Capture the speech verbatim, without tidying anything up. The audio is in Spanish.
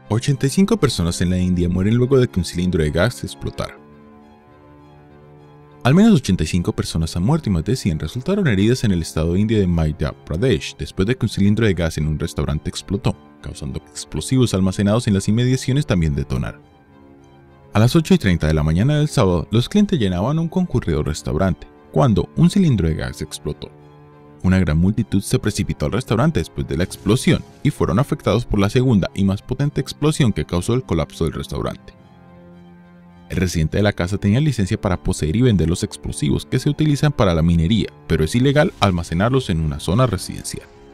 ochenta y cinco personas en la India mueren luego de que un cilindro de gas explotara. Al menos ochenta y cinco personas han muerto y más de cien resultaron heridas en el estado indio de Madhya Pradesh después de que un cilindro de gas en un restaurante explotó, causando que explosivos almacenados en las inmediaciones también detonaran. A las ocho y treinta de la mañana del sábado, los clientes llenaban un concurrido restaurante, cuando un cilindro de gas explotó. Una gran multitud se precipitó al restaurante después de la explosión y fueron afectados por la segunda y más potente explosión que causó el colapso del restaurante. El residente de la casa tenía licencia para poseer y vender los explosivos que se utilizan para la minería, pero es ilegal almacenarlos en una zona residencial.